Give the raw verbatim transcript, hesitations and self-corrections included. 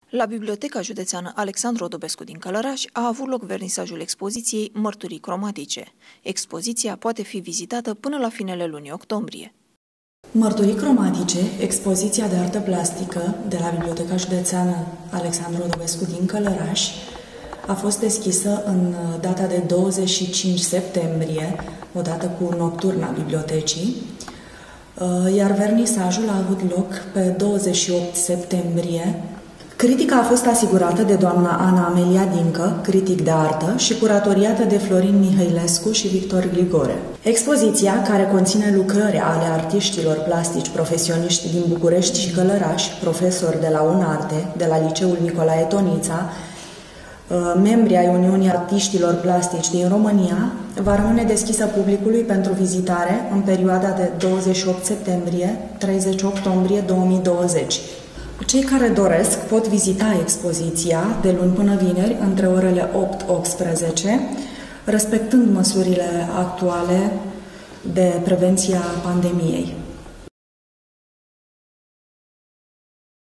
La Biblioteca Județeană Alexandru Odobescu din Călăraș a avut loc vernisajul expoziției Mărturii cromatice. Expoziția poate fi vizitată până la finele lunii octombrie. Mărturii cromatice, expoziția de artă plastică de la Biblioteca Județeană Alexandru Odobescu din Călăraș, a fost deschisă în data de douăzeci și cinci septembrie, odată cu nocturna bibliotecii, iar vernisajul a avut loc pe douăzeci și opt septembrie. Critica a fost asigurată de doamna Ana Amelia Dincă, critic de artă, și curatoriată de Florin Mihailescu și Victor Grigore. Expoziția, care conține lucrări ale artiștilor plastici profesioniști din București și Călăraș, profesori de la UNARTE, de la Liceul Nicolae Tonița, membri ai Uniunii Artiștilor Plastici din România, va rămâne deschisă publicului pentru vizitare în perioada de douăzeci și opt septembrie - treizeci octombrie două mii douăzeci. Cei care doresc pot vizita expoziția de luni până vineri între orele opt - optsprezece, respectând măsurile actuale de prevenție a pandemiei.